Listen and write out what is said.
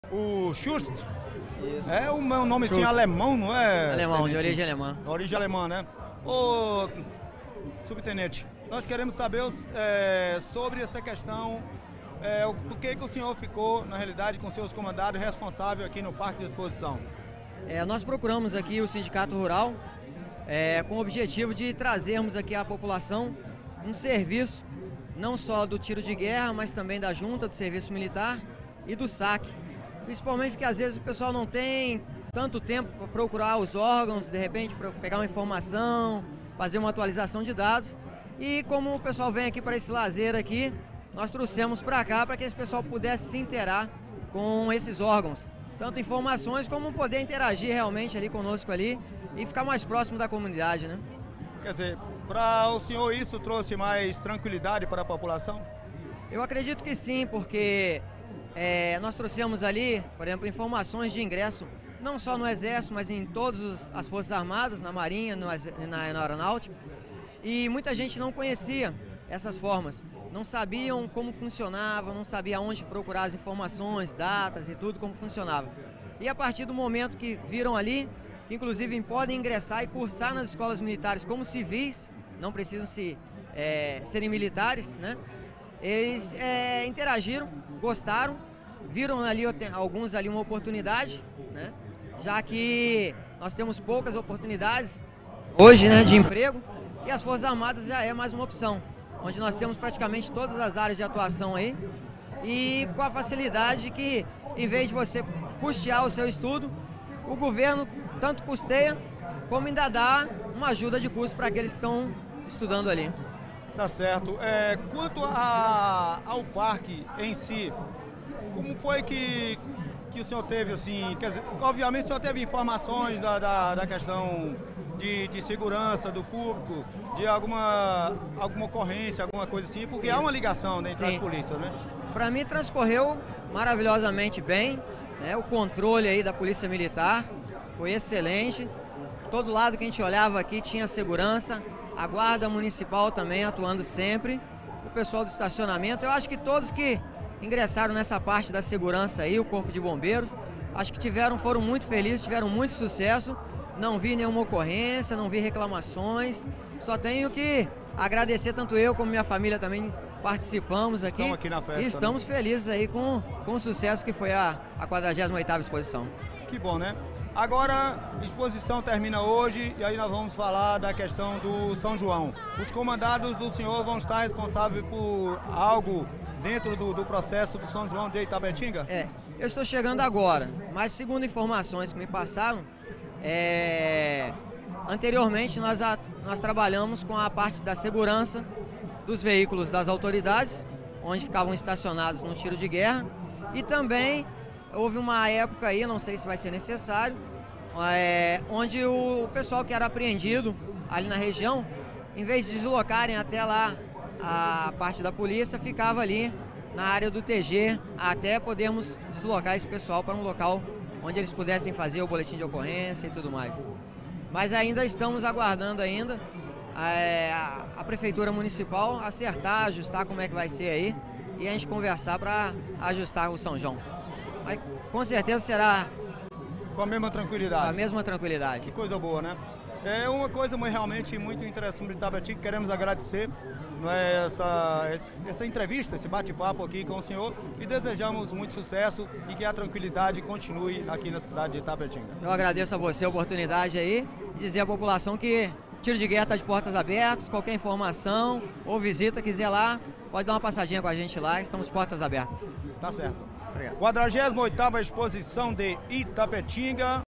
O Schust. Isso. É um nome assim Schust. alemão, não é? Alemão, de tenente? origem alemã. Origem alemã, né? Ô, subtenente, nós queremos saber sobre essa questão, do que o senhor ficou, na realidade, com seus comandados responsáveis aqui no Parque de Exposição. Nós procuramos aqui o Sindicato Rural com o objetivo de trazermos aqui à população um serviço, não só do tiro de guerra, mas também da junta, do serviço militar e do saque. Principalmente porque às vezes o pessoal não tem tanto tempo para procurar os órgãos, de repente para pegar uma informação, fazer uma atualização de dados. E como o pessoal vem aqui para esse lazer aqui, nós trouxemos para cá para que esse pessoal pudesse se inteirar com esses órgãos. Tanto informações como poder interagir realmente ali conosco ali e ficar mais próximo da comunidade, né? Quer dizer, para o senhor isso trouxe mais tranquilidade para a população? Eu acredito que sim, porque nós trouxemos ali, por exemplo, informações de ingresso, não só no Exército, mas em todas as Forças Armadas, na Marinha, na Aeronáutica, e muita gente não conhecia essas formas, não sabiam como funcionava, não sabia onde procurar as informações, datas e tudo como funcionava. E a partir do momento que viram ali, que inclusive podem ingressar e cursar nas escolas militares como civis, não precisam serem militares, né? Eles interagiram, gostaram, viram ali alguns ali uma oportunidade, né? Já que nós temos poucas oportunidades hoje, né, de emprego, e as Forças Armadas já é mais uma opção, onde nós temos praticamente todas as áreas de atuação aí, e com a facilidade que, em vez de você custear o seu estudo, o governo tanto custeia, como ainda dá uma ajuda de custo para aqueles que estão estudando ali. Tá certo. Quanto ao parque em si, como foi que o senhor teve, assim, quer dizer, obviamente o senhor teve informações da questão de segurança do público, de alguma ocorrência, alguma coisa assim, porque Sim. há uma ligação, né, entre Sim. as polícias, né? Para mim transcorreu maravilhosamente bem, né? O controle aí da Polícia Militar foi excelente. Todo lado que a gente olhava aqui tinha segurança, a Guarda Municipal também atuando sempre, o pessoal do estacionamento. Eu acho que todos que ingressaram nessa parte da segurança aí, o Corpo de Bombeiros, acho que foram muito felizes, tiveram muito sucesso. Não vi nenhuma ocorrência, não vi reclamações. Só tenho que agradecer, tanto eu como minha família também participamos aqui. Estamos aqui na festa, e estamos felizes aí com o sucesso que foi a 48ª exposição. Que bom, né? Agora, a exposição termina hoje e aí nós vamos falar da questão do São João. Os comandados do senhor vão estar responsáveis por algo dentro do processo do São João de Itapetinga? Eu estou chegando agora, mas segundo informações que me passaram, anteriormente nós trabalhamos com a parte da segurança dos veículos das autoridades, onde ficavam estacionados no tiro de guerra, e também houve uma época aí, não sei se vai ser necessário, onde o pessoal que era apreendido ali na região, em vez de deslocarem até lá a parte da polícia, ficava ali na área do TG, até podermos deslocar esse pessoal para um local onde eles pudessem fazer o boletim de ocorrência e tudo mais. Mas ainda estamos aguardando ainda a Prefeitura Municipal acertar, ajustar como é que vai ser aí, e a gente conversar para ajustar o São João. Mas com certeza será com a mesma tranquilidade. A mesma tranquilidade. Que coisa boa, né? É uma coisa realmente muito interessante de Itapetinga, queremos agradecer, não é, essa entrevista, esse bate-papo aqui com o senhor, e desejamos muito sucesso e que a tranquilidade continue aqui na cidade de Itapetinga. Eu agradeço a você a oportunidade aí, e dizer à população que Tiro de Guerra está de portas abertas, qualquer informação ou visita, quiser lá, pode dar uma passadinha com a gente lá, estamos de portas abertas. Tá certo. Obrigado. 48ª exposição de Itapetinga.